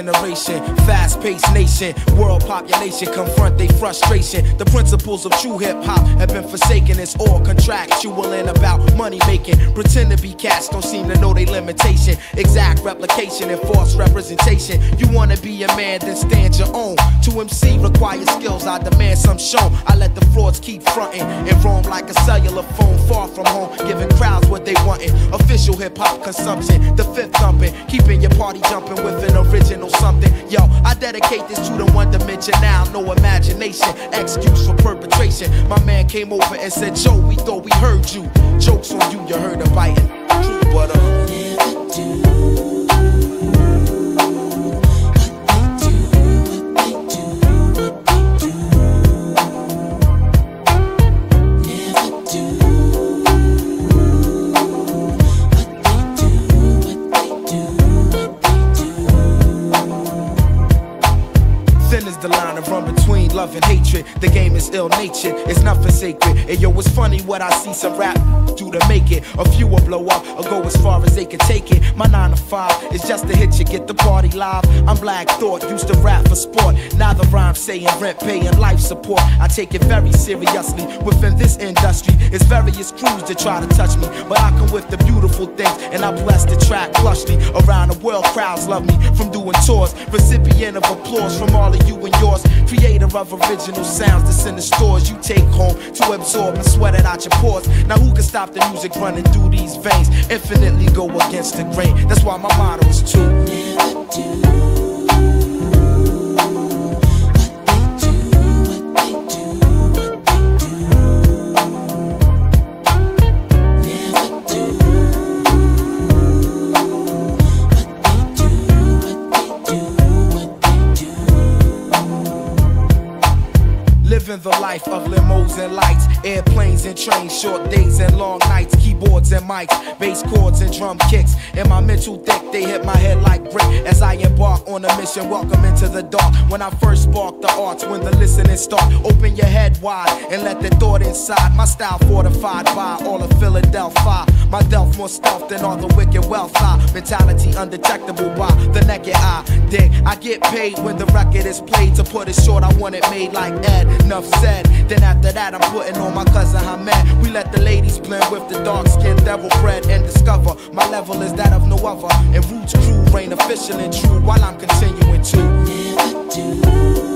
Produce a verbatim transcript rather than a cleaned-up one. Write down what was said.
generation, fast-paced nation, world population confront their frustration. The principles of true hip-hop have been forsaken. It's all contractual and about money making. Pretend to be cats, don't seem to know their limitation. Exact replication and false representation. You wanna be a man, then stand your own. To M C requires skills, I demand some shown. I let the frauds keep fronting and roam like a cellular phone far from home, giving crowds what they wantin'. Official hip-hop consumption, the fifth thumping, keeping your party jumping with an original something. Yo, I dedicate this to the one dimension now, no imagination, excuse for perpetration. My man came over and said, Joe, we thought we heard you. Jokes on you, you heard a biting. True, but uh, never do. The line of run between love and hatred. The game is ill-natured, it's nothing sacred. And yo, it's funny what I see some rap do to make it. A few will blow up or go as far as they can take it. My nine to five is just to hit you, get the party live. I'm Black Thought, used to rap for sport. Now the rhyme saying rent, paying life support. I take it very seriously. Within this industry, it's various crews that try to touch me, but I come with the beautiful things, and I bless the track plushly. Around the world, crowds love me from doing tours. Recipient of applause from all of you and yours. Creator of original sounds that's in the stores you take home to absorb and sweat it out your pores. Now who can stop the music running through these veins? Infinitely go against the grain. That's why my motto is to never do. Living the life of limos and lights, airplanes and trains, short days and long nights, keyboards and mics, bass chords and drum kicks. In my mental thick, they hit my head like brick as I embark on a mission. Welcome into the dark. When I first spark the arts, when the listening start, open your head wide and let the thought inside. My style fortified by all of Philadelphia. My delf more stealth than all the wicked wealth. I mentality undetectable by the naked eye. Dig, I get paid when the record is played. To put it short, I want it made like Ed. Enough said. Then after that, I'm putting on my cousin Hamed. We let the ladies blend with the dark skin, devil bread, and discover my level is that of no other. And Roots crew reign official and true while I'm continuing to never do.